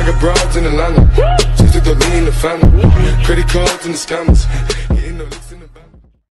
I got broads in Atlanta, just took the lean in the family. Credit cards and the scammers, hitting the licks in the van.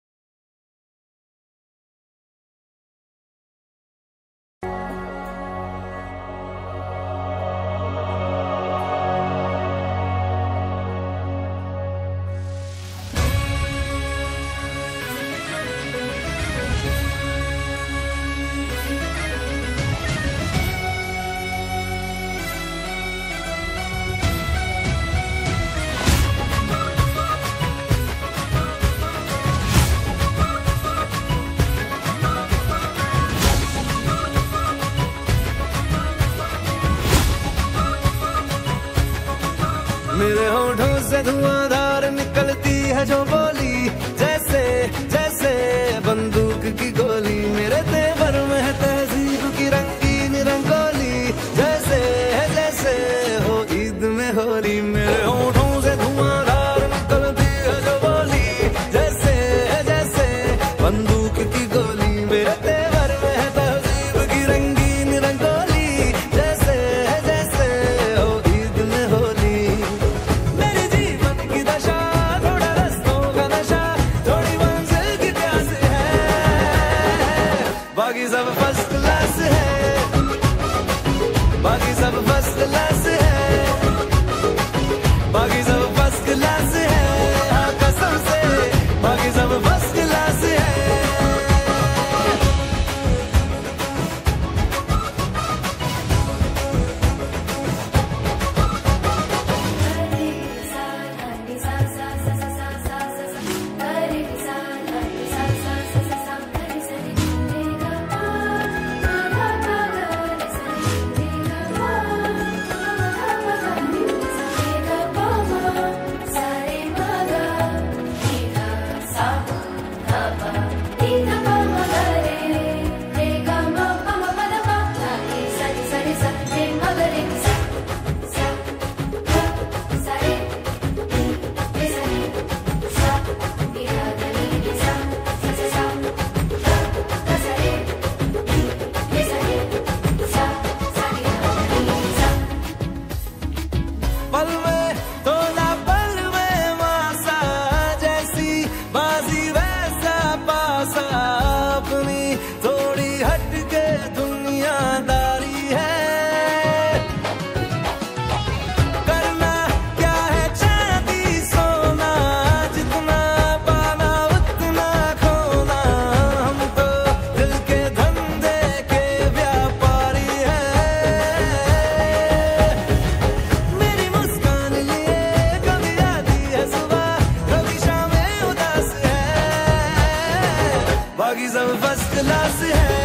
मेरे होठों से धुआंधार निकलती है जो बोली, जैसे जैसे बंदूक की गोली। मेरे तेवर में है तहजीब की रंगीन रंगोली, जैसे है जैसे हो ईद में होली। मेरे होठों से धुआंधार निकलती है जो बोली, जैसे है जैसे बंदूक की गोली। मेरे तेवर में है तहजीब की रंगीन रंगोली, जैसे है जैसे हो ईद में होली। बाकी सब फर्स्ट क्लास है, बाकी सब फर्स्ट क्लास है, बाकी सब फर्स्ट क्लास है। हाँ कसम से बाकी सब फर्स्ट क्लास है। पल में तोला पल में मासा, जैसी बाजी वैसा पासा। अपनी थोड़ी हटके दुनियादारी है, करना क्या है चांदी सोना, जितना पाना उतना खोना। हम तो दिल के धंधे के व्यापारी हैं। बाकी सब फर्स्ट क्लास है,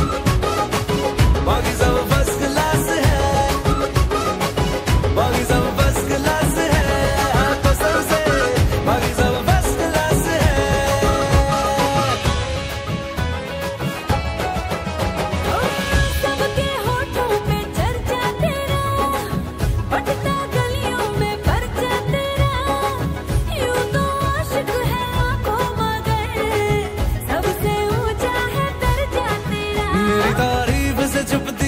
बाकी सब फर्स्ट क्लास है, बाकी सब फर्स्ट क्लास है। हाँ कसम से बाकी सब फर्स्ट क्लास है। सबके होठों पे चर्चा तेरा, बटता गलियों में पर्चा तेरा। यूं तो आशिक है आंखों मगर, सबसे ऊंचा है दर्जा तेरा। मेरी तारीफ से छुपती